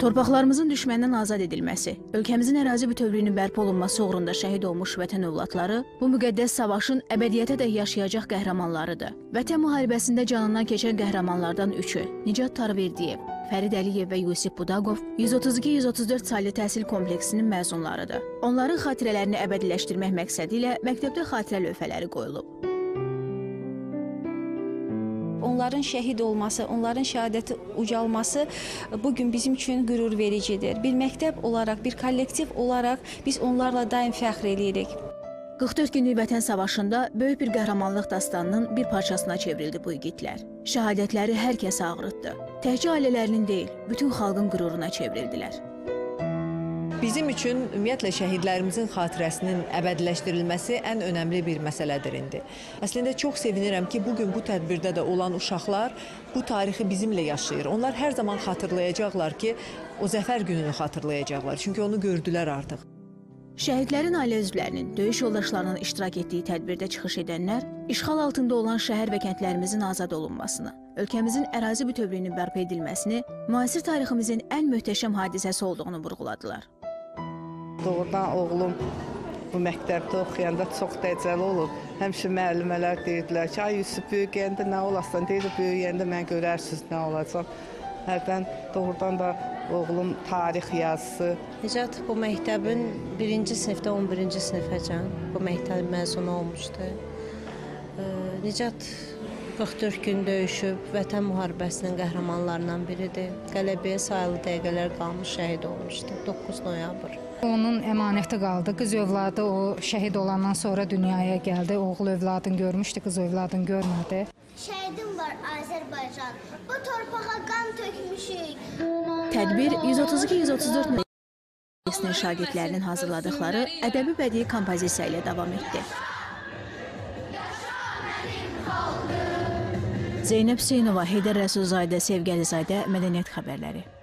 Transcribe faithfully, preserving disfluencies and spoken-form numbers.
Torpaqlarımızın düşməndən azad edilməsi, ölkəmizin ərazi bütövlüyünün bərpa olunması uğrunda şəhid olmuş vətən övladları bu müqəddəs savaşın əbədiyyətə də yaşayacaq qəhrəmanlarıdır. Vətən müharibəsində canından keçən qəhrəmanlardan üçü, Nicat Tarverdiyev, Fərid Əliyev və Yusif Budaqov yüz otuz iki yüz otuz dörd saylı təhsil kompleksinin məzunlarıdır. Onların xatirələrini əbədiləşdirmək məqsədi ilə məktəbdə xatirə lövhələri qoyulub. Onların şəhid olması, onların şəhadəti ucalması bugün bizim üçün qürur vericidir. Bir məktəb olaraq, bir kollektiv olaraq biz onlarla daim fəxr edirik. qırx dörd günlük vətən savaşında böyük bir qəhrəmanlıq dastanının bir parçasına çevrildi bu igidlər. Şəhadətləri hər kəsə ağrıtdı. Təkcə ailələrinin deyil, bütün xalqın qüruruna çevrildilər. Bizim üçün ümumiyyətlə şəhidlərimizin xatirəsinin əbədiləşdirilməsi ən önəmli bir məsələdir indi. Əslində çox sevinirəm ki, bugün bu tədbirdə də olan uşaqlar bu tarixi bizimlə yaşayır. Onlar hər zaman xatırlayacaqlar ki, o zəfər gününü xatırlayacaqlar. Çünki onu gördülər artıq. Şəhidlərin ailə üzvlərinin, döyüş yoldaşlarının iştirak etdiyi tədbirdə çıxış edənlər, işğal altında olan şəhər və kəndlərimizin azad olunmasını, ölkəmizin ərazi bütövlüyünün bərpa edilməsini, müasir tariximizin ən möhtəşəm hadisəsi olduğunu vurğuladılar. Doğrudan oğlum bu məktəbdə oxuyanda çox dəcəli olub. Həmişə müəllimələr deyirdilər ki, ay Yusuf böyüyəndə nə olasan, deyir, böyüyəndə mən görərsiniz nə olacaq. Hərdən doğrudan da oğlum tarix yazısı. Nicat bu məktəbin birinci sinifdə on birinci sinifəcən bu məktəb məzunu olmuşdu. Nicat qırx dörd gün döyüşüb, vətən müharibəsinin qəhrəmanlarından biridir. Qələbəyə sayılı dəqiqələr qalmış şəhid olmuşdu, doqquz noyabr. Onun əmanəti qaldı. Qız övladı o şəhid olandan sonra dünyaya gəldi. Oğul övladını görmüşdü, qız övladını görmədi. Şəhidim var Azərbaycan, bu torpağa qan tökmüşük. Tədbir yüz otuz iki yüz otuz dörd məktəbinin şagirdlərinin hazırladıqları ədəbi bədii kompozisiya ilə davam etdi. Zeynəb Hüseynova, Heydər Rəsulzadə, Sevgəlizadə, Mədəniyyət xəbərləri.